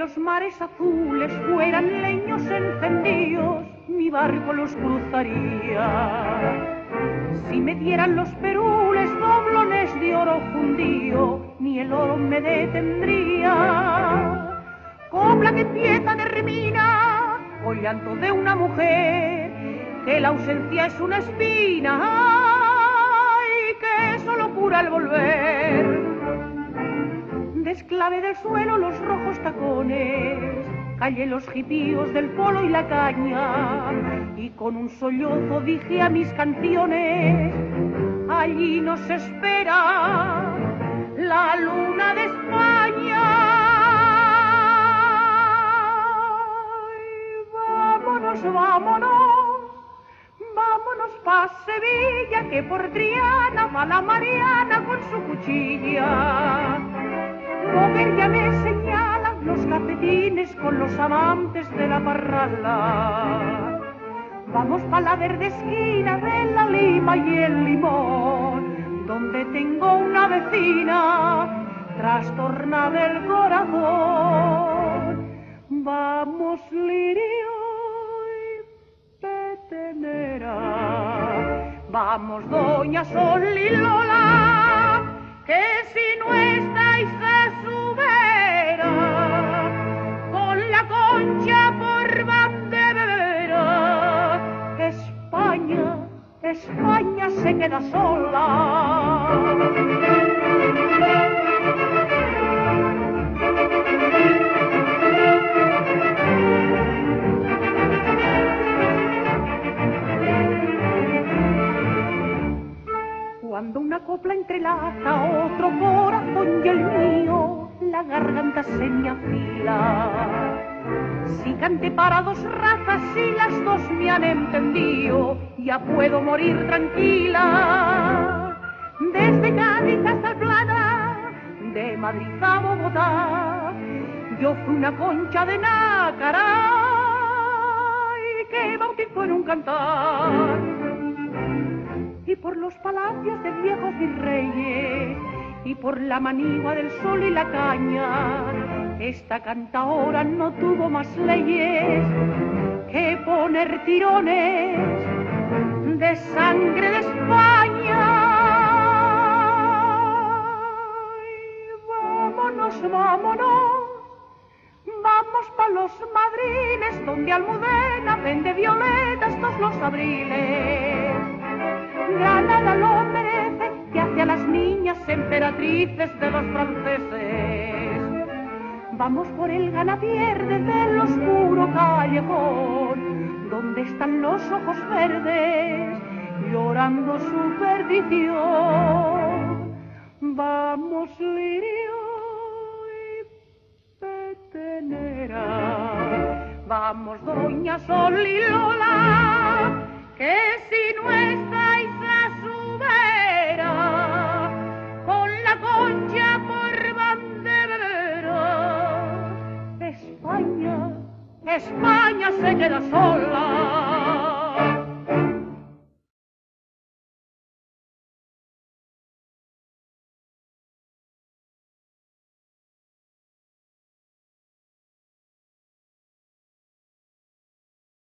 los mares azules fueran leños encendidos, mi barco los cruzaría. Si me dieran los perules doblones de oro fundido, ni el oro me detendría. Copla que empieza termina con llanto de una mujer, que la ausencia es una espina y que solo cura el volver. Desclavé del suelo los rojos tacones, callé los jipíos del polo y la caña, y con un sollozo dije a mis canciones: allí nos espera la luna de España. Y vámonos, vámonos, vámonos pa' Sevilla, que por Triana va la Mariana con su cuchilla. Mujer ya me señala los cafetines con los amantes de la parrala. Vamos pa' la verde esquina de la lima y el limón, donde tengo una vecina trastornada del corazón. Vamos, Lirio y Petenera, vamos, doña Sol y Lola, que si no estáis a su vera, con la Concha por bandera, España, España se queda sola. Cuando una copla entrelaza otro corazón y el mío, la garganta se me afila. Si canté para dos razas y las dos me han entendido, ya puedo morir tranquila. Desde Cádiz hasta El Plata, de Madrid a Bogotá, yo fui una Concha de nácara y que bautizó en un cantar. Y por los palacios de viejos virreyes, y por la manigua del sol y la caña, esta cantaora no tuvo más leyes que poner tirones de sangre de España. Y vámonos, vámonos, vamos pa' los Madriles, donde Almudena vende violetas todos los abriles. Granada lo merece, que hace a las niñas emperatrices de los franceses. Vamos por el Ganapierde del oscuro callejón, donde están los ojos verdes llorando su perdición. Vamos, Lirio y Petenera, vamos, doña Sol y Lola, que si no está